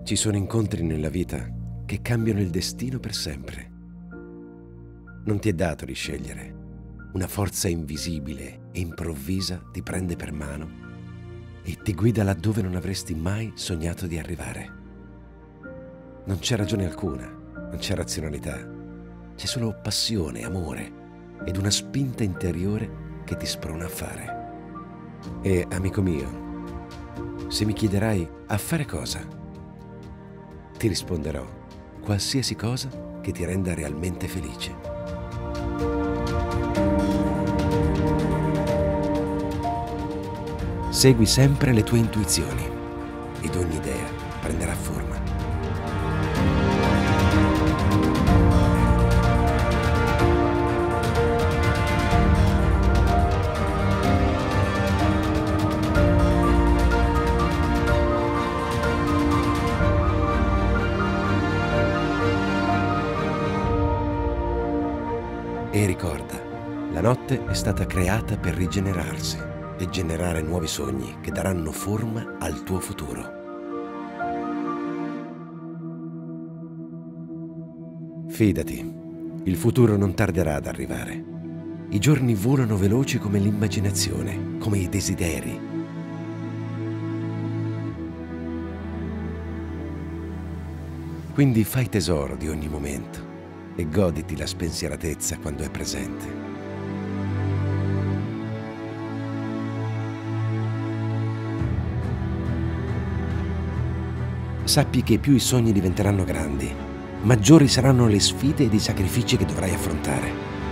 Ci sono incontri nella vita che cambiano il destino per sempre. Non ti è dato di scegliere. Una forza invisibile e improvvisa ti prende per mano e ti guida laddove non avresti mai sognato di arrivare. Non c'è ragione alcuna, non c'è razionalità. C'è solo passione, amore ed una spinta interiore che ti sprona a fare. E, amico mio, se mi chiederai a fare cosa, ti risponderò qualsiasi cosa che ti renda realmente felice. Segui sempre le tue intuizioni ed ogni idea prenderà forma. E ricorda, la notte è stata creata per rigenerarsi e generare nuovi sogni che daranno forma al tuo futuro. Fidati, il futuro non tarderà ad arrivare. I giorni volano veloci come l'immaginazione, come i desideri. Quindi fai tesoro di ogni momento e goditi la spensieratezza quando è presente. Sappi che più i sogni diventeranno grandi, maggiori saranno le sfide ed i sacrifici che dovrai affrontare.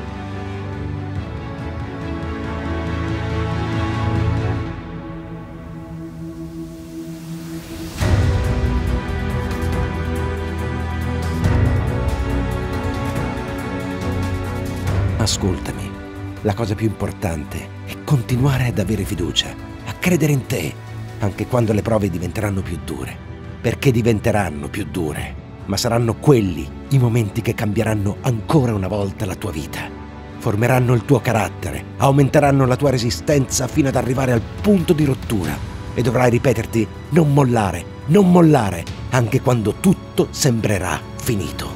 Ascoltami, la cosa più importante è continuare ad avere fiducia, a credere in te, anche quando le prove diventeranno più dure. Perché diventeranno più dure, ma saranno quelli i momenti che cambieranno ancora una volta la tua vita. Formeranno il tuo carattere, aumenteranno la tua resistenza fino ad arrivare al punto di rottura e dovrai ripeterti non mollare, anche quando tutto sembrerà finito.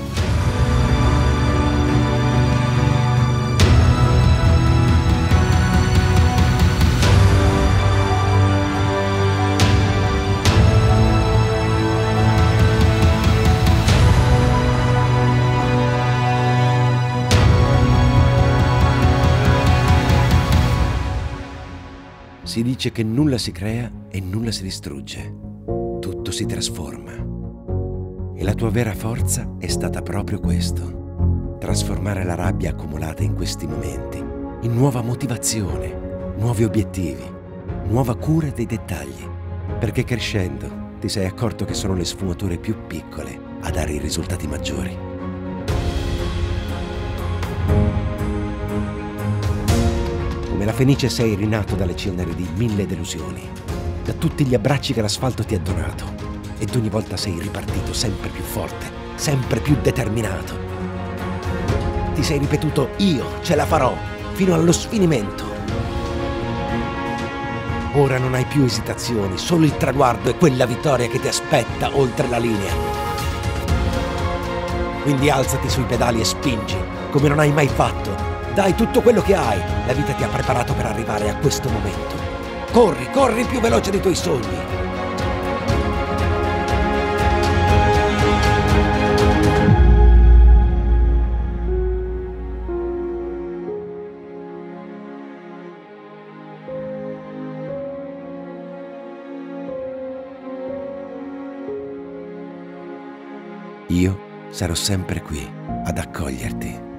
Si dice che nulla si crea e nulla si distrugge. Tutto si trasforma. E la tua vera forza è stata proprio questo: trasformare la rabbia accumulata in questi momenti in nuova motivazione, nuovi obiettivi, nuova cura dei dettagli. Perché crescendo ti sei accorto che sono le sfumature più piccole a dare i risultati maggiori. Come la fenice sei rinato dalle ceneri di 1000 delusioni, da tutti gli abbracci che l'asfalto ti ha donato, ed ogni volta sei ripartito sempre più forte, sempre più determinato. Ti sei ripetuto: io ce la farò, fino allo sfinimento. Ora non hai più esitazioni, solo il traguardo e quella vittoria che ti aspetta oltre la linea. Quindi alzati sui pedali e spingi, come non hai mai fatto. Dai tutto quello che hai, la vita ti ha preparato per arrivare a questo momento. Corri, corri più veloce dei tuoi sogni. Io sarò sempre qui ad accoglierti.